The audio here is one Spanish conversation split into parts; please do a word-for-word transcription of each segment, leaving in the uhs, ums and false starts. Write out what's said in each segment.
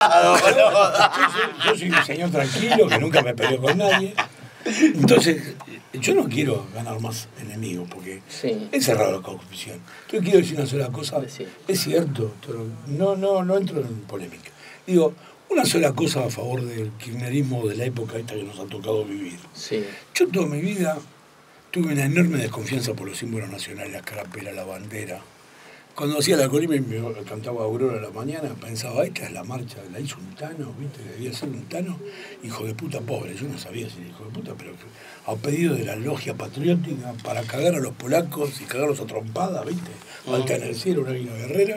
No, no. Yo, soy, yo soy un señor tranquilo que nunca me peleo con nadie. Entonces, yo no quiero ganar más enemigos porque Sí. he cerrado la corrupción. Yo quiero decir una sola cosa. Sí. Es cierto, pero no, no, no entro en polémica. Digo, una sola cosa a favor del kirchnerismo de la época esta que nos ha tocado vivir. Sí. Yo toda mi vida tuve una enorme desconfianza por los símbolos nacionales, la carapela, la bandera. Cuando hacía la colima y me cantaba Aurora a la mañana, pensaba, esta es la marcha, la hizo un tano, ¿viste? Debía ser un tano, hijo de puta pobre. Yo no sabía si era hijo de puta, pero a pedido de la logia patriótica para cagar a los polacos y cagarlos a trompadas, ¿viste? Alta en el cielo, una águila guerrera.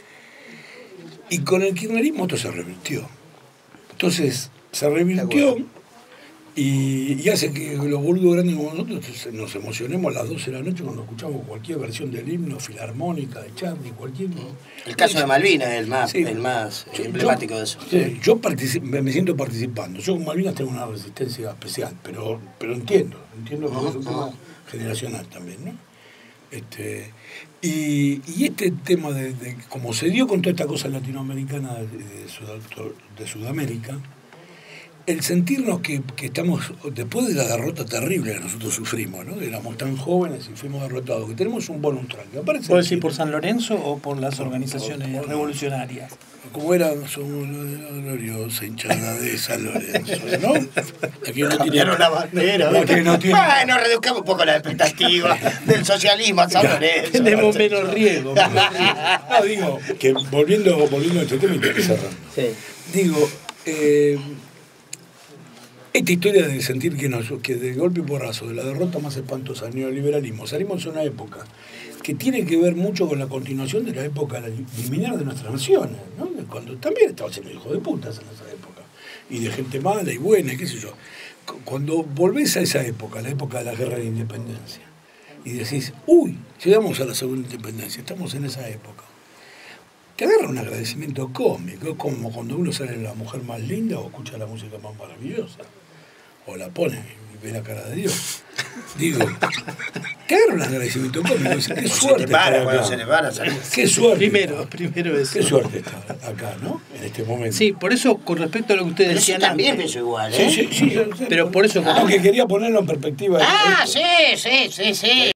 Y con el kirchnerismo esto se revirtió. Entonces, se revirtió y, y hace que los boludos grandes como nosotros nos emocionemos a las doce de la noche cuando escuchamos cualquier versión del himno, filarmónica, de Charlie, cualquier... El caso de Malvinas es el más, Sí. el más Yo- emblemático yo, de eso. sí, yo particip- me me siento participando. Yo con Malvinas tengo una resistencia especial, pero, pero entiendo, entiendo que es un tema generacional también, ¿no? Este, y, y este tema de, de como se dio con toda esta cosa latinoamericana de, de, Sud- de Sudamérica, el sentirnos que, que estamos, después de la derrota terrible que nosotros sufrimos, ¿no? Éramos tan jóvenes y fuimos derrotados, que tenemos un bonus track. ¿Puedo ¿Puedo decir por San Lorenzo o por las organizaciones por- por- revolucionarias? Como era, somos la de la gloriosa hinchada de San Lorenzo, ¿no? Aquí no tiene, Cambiaron la bandera. la que no tiene, Bueno, reduzcamos un poco la expectativa del socialismo a San Lorenzo. Tenemos menos riesgo. no, digo, que volviendo, volviendo a este tema y que cerrando. Sí. Digo, eh, esta historia de sentir que, nos, que de golpe y porrazo, de la derrota más espantosa del neoliberalismo, salimos en una época que tiene que ver mucho con la continuación de la época liminar de nuestras naciones, ¿no? De cuando también estaba lleno de hijos de putas en esa época, y de gente mala y buena, y qué sé yo. Cuando volvés a esa época, la época de la guerra de independencia, y decís, uy, llegamos a la segunda independencia, estamos en esa época, te agarra un agradecimiento cósmico, es como cuando uno sale la mujer más linda o escucha la música más maravillosa, o la pone y ve la cara de Dios. Digo, te agarra un agradecimiento cósmico, dice, qué Se suerte te para, estar cuando acá. se le para, sale. Qué suerte. Primero, estar- primero eso. Qué suerte estar acá, ¿no? En este momento. Sí, por eso, con respecto a lo que ustedes Pero yo decían también antes. pienso igual, Sí, ¿eh? sí, sí, yo sé. Pero por eso- Aunque quería ponerlo en perspectiva. Ah, esto. sí, sí, sí, sí.